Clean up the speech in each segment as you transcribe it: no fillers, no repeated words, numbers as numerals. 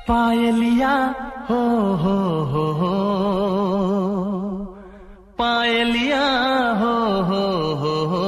पायलिया हो हो पायलिया हो हो।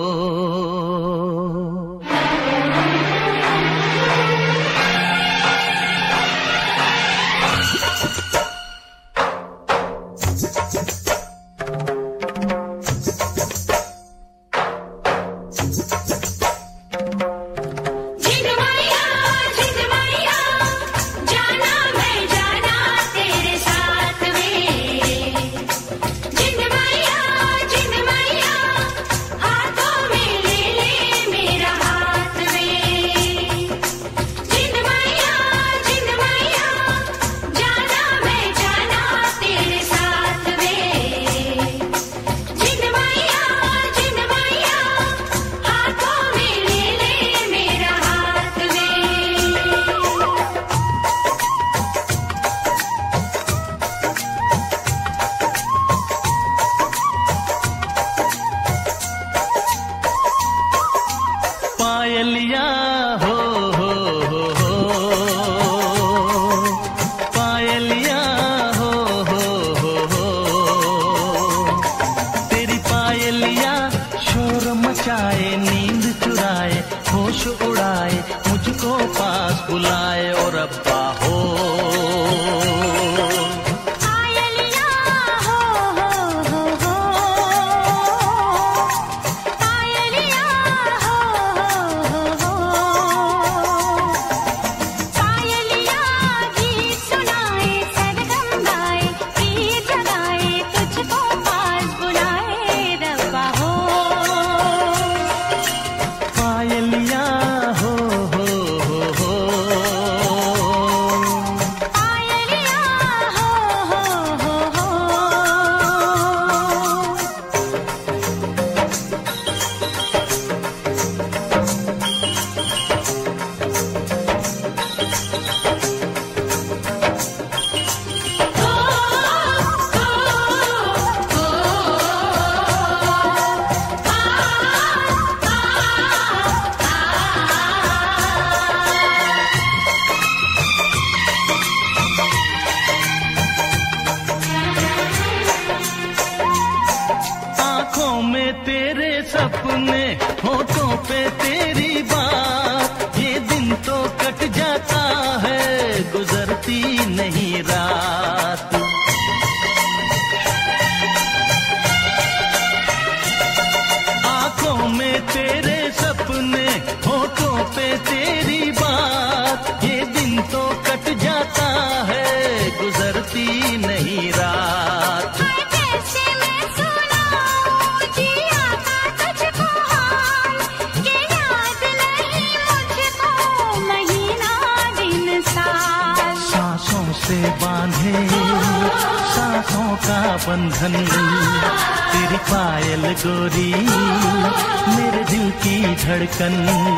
पायलिया हो हो पायलिया हो हो। तेरी पायलिया शोर मचाए, नींद चुराए, होश उड़ाए, मुझको पास बुलाए और अब्बा हो। आँखों में तेरे सपने, होठों पे तेरी बात, ये दिन तो कट जाता है, गुजरती नहीं रात। आँखों में तेरे सपने, होठों पे तेरी बात, ये दिन तो कट जाता है, गुजरती नहीं रात। से बांधे सांसों का बंधन, तेरी पायल गोरी मेरे दिल की धड़कन।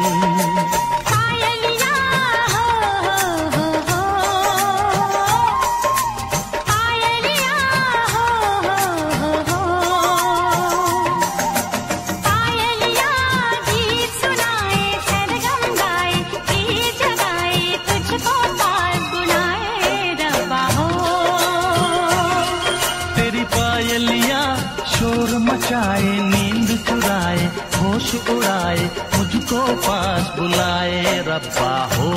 शोर मचाए, नींद चुराए, होश उड़ाए, मुझको पास बुलाए रब्बा हो।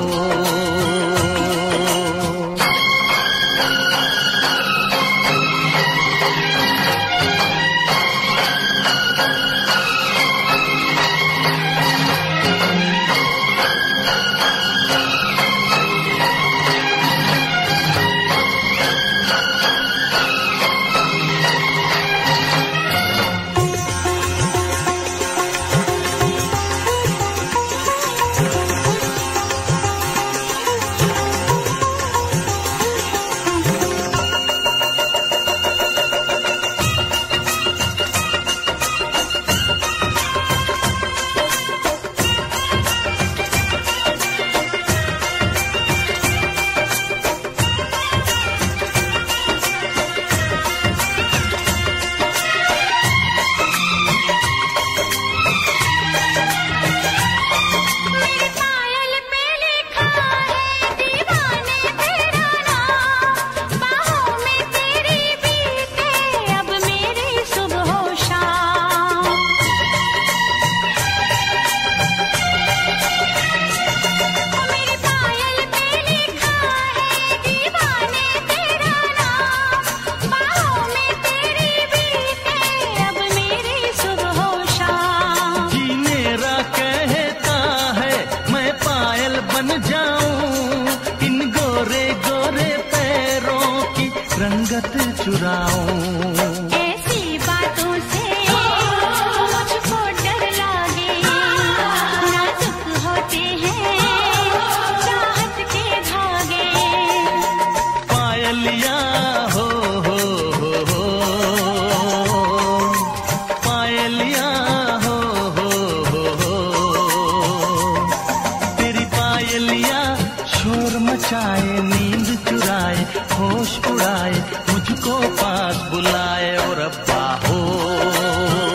चुराऊं। ऐसी बातों से मुझको डर लागे, नाजुक होते हैं चाहत के धागे। पायलिया हो पायलिया हो तेरी पायलिया शोर मचाए, नींद चुराए, होश उड़ाए, मुझको पास बुलाए। और अब्बा हो